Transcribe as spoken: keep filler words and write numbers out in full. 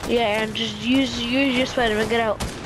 Yeah, and just use use your Spider-Man. Get out.